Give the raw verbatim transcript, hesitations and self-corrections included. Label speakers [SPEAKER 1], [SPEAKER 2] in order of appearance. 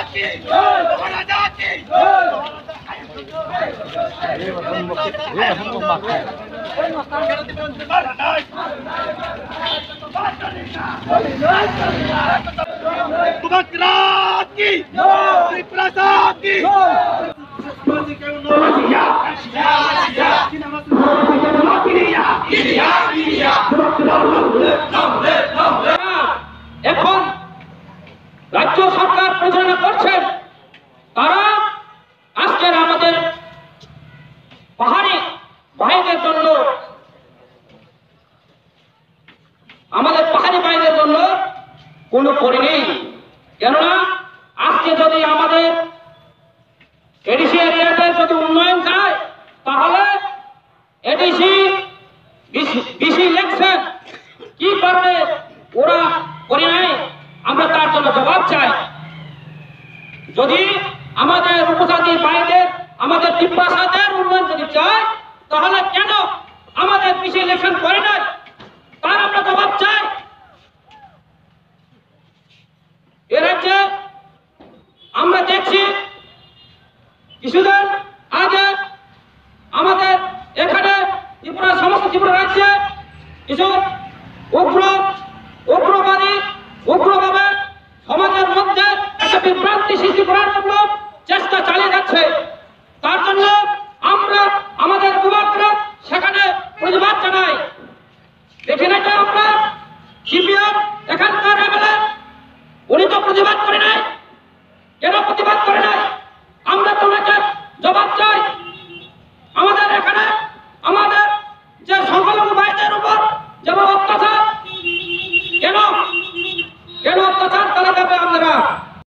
[SPEAKER 1] এখন রাজ্য সরকার পরিচালনা করছেন, তারা আজকের আমাদের পাহাড়ি ভাইদের জন্য আমাদের পাহাড়ি ভাইদের জন্য কোনো করেনি। কেননা আজকে যদি আমাদের এডিসি এরিয়াতে যদি উন্নয়ন চায়, তাহলে এডিসি বিসি ইলেকশন কি কারণে ওরা করে নাই, আমরা তার জন্য জবাব চাই। যদি আমাদের উপজাতি ভাইদের, আমাদের তিপ্রাসাদের উন্নয়ন যদি চায়, তাহলে কেন আমাদের বিসি ইলেকশন করে নাই, তার আমরা জবাব চাই। এ রাজ্যে আমরা দেখছি কিছুদিন আগে আমাদের এখানে ত্রিপুরা, সমস্ত ত্রিপুরা রাজ্যে কিছু উগ্র উগ্রবাদী উগ্রভাবে সমাজের মধ্যে একটা বিভ্রান্তি সৃষ্টি করার জন্য চেষ্টা চালিয়ে যাচ্ছে। তার জন্য আমরা আমাদের বিভাগরা সেখানে প্রতিবাদ জানাই। দেখে নাকি আমরা সিপিএম এখানকার এমএলএ উনি তো প্রতিবাদ করে নাই, কেন প্রতিবাদ করে নাই? আমরা তো ওনাকে জবাব চাই। আমাদের এখানে আমাদের যে সংখ্যালঘু ভাইদের উপর যেমন অত্যাচার, কেন কেন অত্যাচার চালাতে হবে আমরা